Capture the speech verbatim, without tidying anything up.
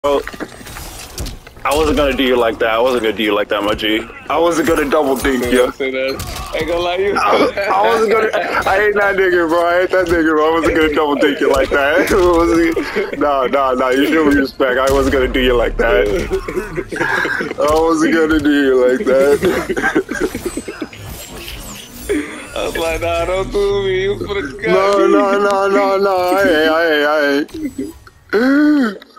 Well, I wasn't gonna do you like that. I wasn't gonna do you like that, my G. I wasn't gonna double think you. I ain't gonna lie, you. I, I wasn't gonna. I ain't that nigga, bro. I ain't that nigga, bro. I wasn't gonna double think you like that. Nah, nah, nah. You show me respect. I wasn't gonna do you like that. I wasn't gonna do you like that. I was like, nah, don't do me. You for the No, no, no, no, no. I ain't. I ain't. I ain't.